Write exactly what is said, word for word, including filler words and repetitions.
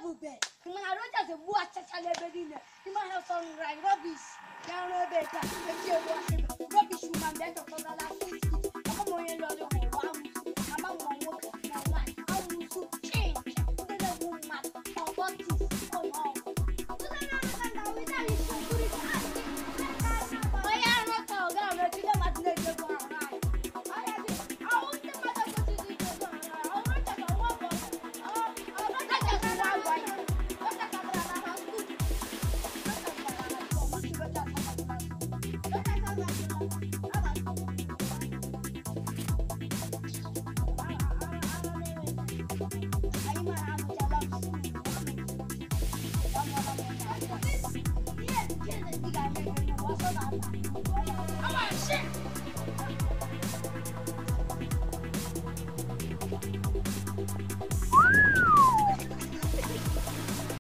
bube. You man, I don't just watch a television. You man have some right rubbish. Down a bit. If you're watching rubbish, you man, better for the last sixty. Come on, you know.